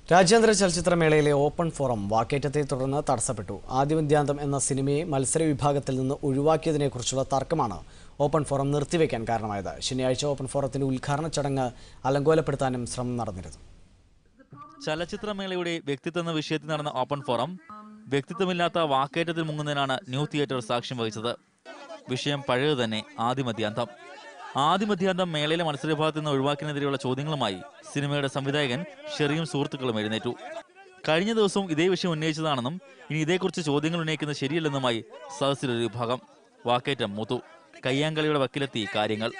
രാജ്യാന്തര ചലച്ചിത്രമേളയിലെ open forum വാക്കേറ്റത്തെ തുടർന്ന് തടസ്സപ്പെട്ടു. ആദിമധ്യാന്തം എന്ന സിനിമയെ മത്സര വിഭാഗത്തിൽ നിന്ന് ഒഴിവാക്കിയതിനെക്കുറിച്ചുള്ള തർക്കമാണ് ഓപ്പൺ ഫോറം നിർത്തിവെക്കാൻ കാരണമായത്. ശനിയാഴ്ച ഓപ്പൺ ഫോറത്തിന്റെ ഉദ്ഘാടന ചടങ്ങ് അലങ്കോലപ്പെടുത്താനും ശ്രമം നടന്നിരുന്നു. ചലച്ചിത്രമേളയുടെ വ്യക്തിത്വം എന്ന വിഷയത്തിൽ നടന്ന ഓപ്പൺ ഫോറം വ്യക്തിത്വമില്ലാത്ത വാക്കേറ്റത്തിൽ മുങ്ങുന്നതിനാണ് ന്യൂ തിയേറ്റർ സാക്ഷ്യം വഹിച്ചത്. വിഷയം പഴയത് തന്നെ, ആദിമധ്യാന്തം. ആദിമധ്യാന്തം മേളയിലെ മത്സരവിഭാഗത്തിൽ നിന്ന് ഒഴിവാക്കിയതിനെതിരെയുള്ള ചോദ്യങ്ങളുമായി സിനിമയുടെ സംവിധായകൻ ഷെറിയും സുഹൃത്തുക്കളും എഴുന്നേറ്റു. കഴിഞ്ഞ ദിവസവും ഇതേ വിഷയം ഉന്നയിച്ചതാണെന്നും ഇനി ഇതേക്കുറിച്ച് ചോദ്യങ്ങൾ ഉന്നയിക്കുന്നത് ശരിയല്ലെന്നുമായി സദസ്സിലൊരു വിഭാഗം. വാക്കേറ്റം മൂത്തു. കയ്യാങ്കളിയുടെ വക്കിലെത്തി കാര്യങ്ങൾ.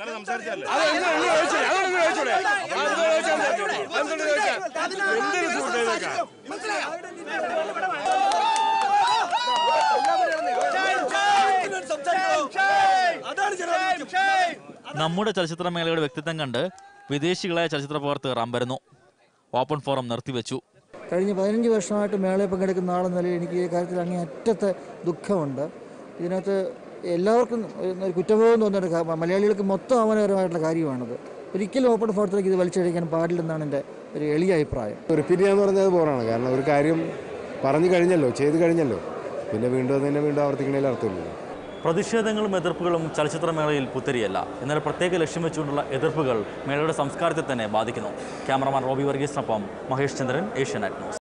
നമ്മുടെ ചലച്ചിത്രമേളയുടെ വ്യക്തിത്വം കണ്ട് വിദേശികളായ ചലച്ചിത്ര പ്രവർത്തകർ അമ്പരന്നു. ഓപ്പൺ ഫോറം നിർത്തിവെച്ചു. കഴിഞ്ഞ 15 വർഷമായിട്ട് മേളയിൽ പങ്കെടുക്കുന്ന ആളെന്ന നിലയിൽ എനിക്ക് ഈ കാര്യത്തിൽ അങ്ങേയറ്റത്തെ ദുഃഖമുണ്ട്. ഇതിനകത്ത് എല്ലാവർക്കും ഒരു കുറ്റബോധം തോന്നുന്ന മലയാളികൾക്ക് മൊത്തം അവനപരമായിട്ടുള്ള കാര്യമാണത്. ഒരിക്കലും ഓപ്പൺ ഫോറത്തിലേക്ക് ഇത് വലിച്ചഴിക്കാൻ പാടില്ലെന്നാണ് എൻ്റെ ഒരു എളിയ അഭിപ്രായം. റിപ്പീറ്റ് ചെയ്യാന്ന് പറഞ്ഞത് പോറാണ്. കാരണം ഒരു കാര്യം പറഞ്ഞു കഴിഞ്ഞല്ലോ, ചെയ്തു കഴിഞ്ഞല്ലോ, പിന്നെ വീണ്ടും ആവർത്തിക്കണേൽ അർത്ഥമില്ല. പ്രതിഷേധങ്ങളും എതിർപ്പുകളും ചലച്ചിത്രമേളയിൽ പുത്തരിയല്ല. എന്നാൽ പ്രത്യേക ലക്ഷ്യം വെച്ചുകൊണ്ടുള്ള എതിർപ്പുകൾ മേളയുടെ സംസ്കാരത്തെ തന്നെ ബാധിക്കുന്നു. ക്യാമറമാൻ റോബി വർഗീസിനൊപ്പം മഹേഷ് ചന്ദ്രൻ, ഏഷ്യാനെറ്റ് ന്യൂസ്.